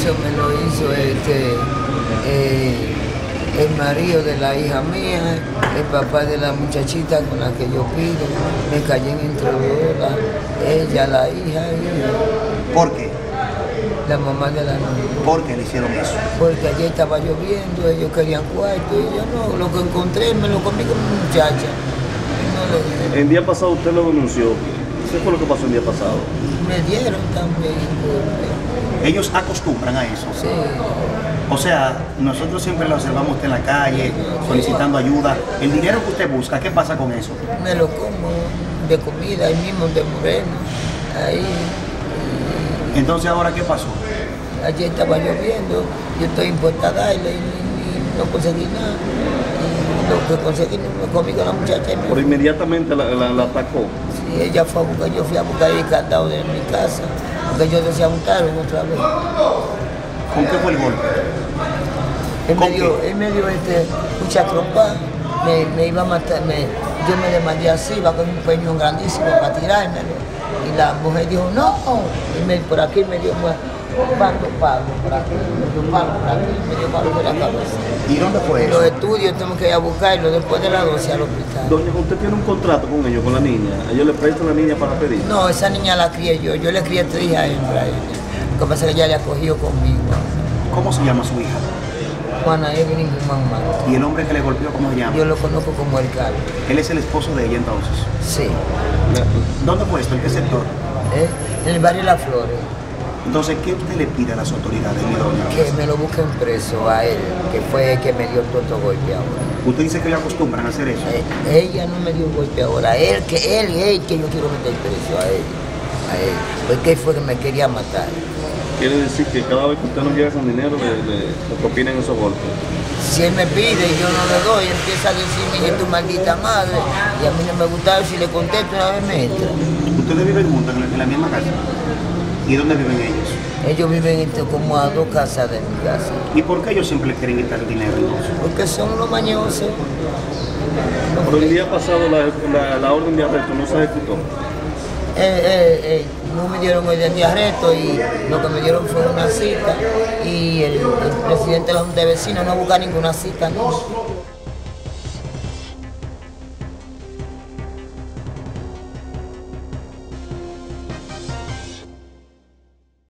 Eso me lo hizo el marido de la hija mía, el papá de la muchachita con la que yo pido. Me cayó entre dos, ella, la hija y ¿Por qué? la mamá de la niña. ¿Por qué le hicieron eso? Porque ayer estaba lloviendo, ellos querían cuarto y yo no, lo que encontré me lo comí con mi muchacha. No El día pasado usted lo denunció. ¿Qué fue lo que pasó el día pasado? me dieron también golpe. Ellos acostumbran a eso. Sí. O sea, nosotros siempre lo observamos usted en la calle, solicitando ayuda. El dinero que usted busca, ¿qué pasa con eso? Me lo como de comida, ahí mismo de Moreno, ahí. Entonces, ¿ahora qué pasó? Ayer estaba lloviendo, yo estoy impuesta a darle y no conseguí nada. Y lo que conseguí me comí con la muchacha. Pero inmediatamente la atacó. Sí, ella fue a buscar, yo fui a buscar el candado de mi casa, porque yo decía buscaron otra vez. ¿Con qué fue el golpe? Él me dio mucha trompa, me iba a matar, yo me desmayé así, iba con un peñón grandísimo para tirármelo. Y la mujer dijo, no, y por aquí me dio cuántos palos, por aquí, me dio palo por aquí, me dio palo por la cabeza. ¿Y dónde fue eso? Los estudios tengo que ir a buscarlo después de las 12 al hospital. Doña, ¿usted tiene un contrato con ellos, con la niña? ¿Ellos le prestan a la niña para pedir? No, esa niña la crié yo le crié 3 hijas hembras a ella. Lo que pasa es que ella le ha cogido conmigo. ¿Cómo se llama su hija? Juana Evelyn Guzmán Mata. ¿Y el hombre que le golpeó, cómo se llama? Yo lo conozco como el Carlos. Él es el esposo de ella entonces. Sí. ¿Dónde fue esto? ¿En qué sector? En el barrio Las Flores. Entonces, ¿qué usted le pide a las autoridades, mi doña? Que me lo busquen preso a él, que fue el que me dio todo golpe ahora. Usted dice que ellos acostumbran a hacer eso. Ella no me dio golpe ahora, él que yo quiero meter preso a él. Porque él fue que me quería matar. Quiere decir que cada vez que usted no llega con dinero, le propinan esos golpes. Si él me pide y yo no le doy, empieza a decirme, tu maldita madre, y a mí no me gusta, si le contesto una vez me entra. ¿Ustedes viven juntos en la misma casa? ¿Y dónde viven ellos? Ellos viven como a 2 casas de mi casa. ¿Y por qué ellos siempre le quieren quitar el dinero entonces? Porque son unos mañosos. Pero el día pasado la orden de arresto no se ejecutó. No me dieron orden de arresto y lo que me dieron fue una cita y el presidente de la Junta de Vecinos no busca ninguna cita, ¿no?